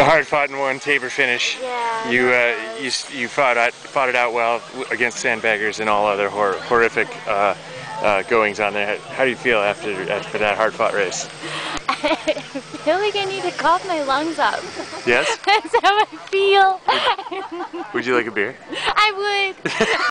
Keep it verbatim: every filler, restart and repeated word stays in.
a hard-fought and one taper finish. Yeah. You uh, you you fought it fought it out well against sandbaggers and all other hor horrific uh, uh, goings on there. How do you feel after after that hard-fought race? I feel like I need to cough my lungs up. Yes? That's how I feel. Would you like a beer? I would.